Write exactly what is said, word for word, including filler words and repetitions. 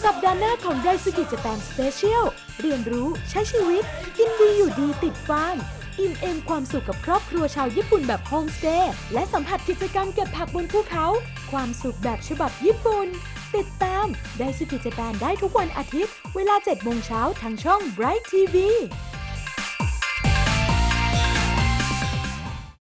สัปดาห์หน้าของไดซุกิเจแปนสเปเชียลเรียนรู้ใช้ชีวิตกินดีอยู่ดีติดฟาร์มอิ่มเอมความสุขกับครอบครัวชาวญี่ปุ่นแบบโฮมสเตย์และสัมผัสกิจกรรมเก็บผักบนภูเขาความสุขแบบฉบับญี่ปุ่นติดตามไดซุกิเจแปนได้ทุกวันอาทิตย์เวลาเจ็ดโมงเช้าทางช่อง Bright ที วี